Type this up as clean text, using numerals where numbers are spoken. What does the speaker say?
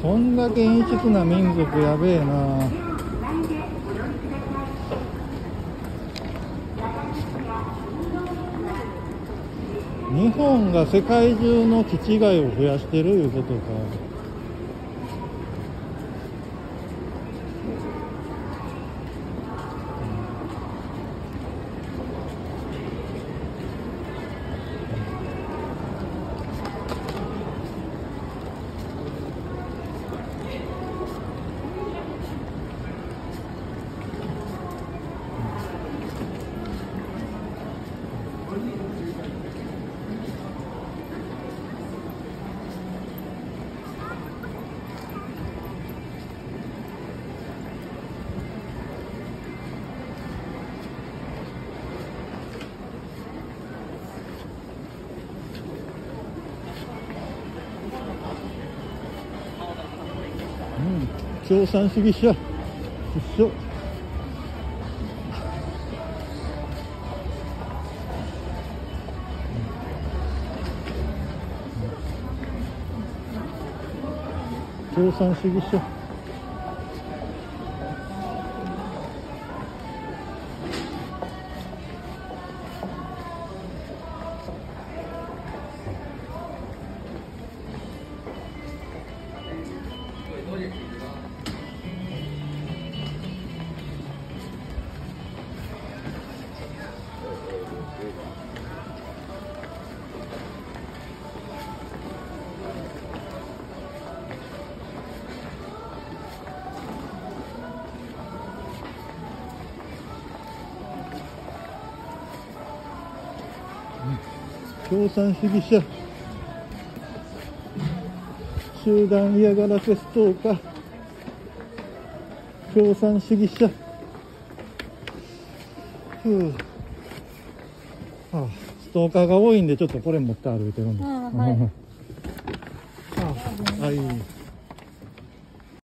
こんだけ陰湿な民族やべえな。日本が世界中の気違いを増やしてるいうことか。共産主義者一緒。共産主義者。共産主義者、集団嫌がらせストーカー、共産主義者。ストーカーが多いんでちょっとこれ持って歩いてるんです。はい。